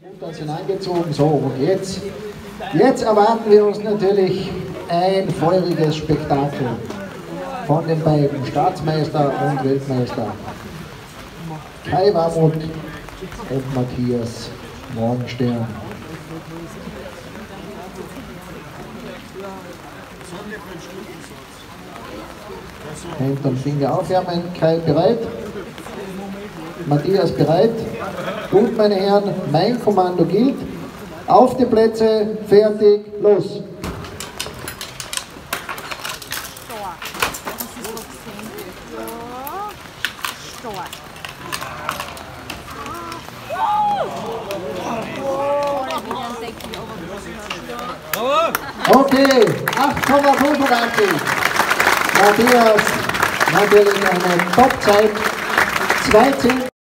Gut hineingezogen, so und jetzt erwarten wir uns natürlich ein feuriges Spektakel von den beiden Staatsmeister und Weltmeister Kai Warmuth und Matthias Morgenstern. Hand und Finger aufwärmen. Kai bereit? Matthias bereit? Gut, meine Herren, mein Kommando gilt. Auf die Plätze, fertig, los! Okay, 8,85. Matthias, natürlich eine Top-Zeit. 2:10.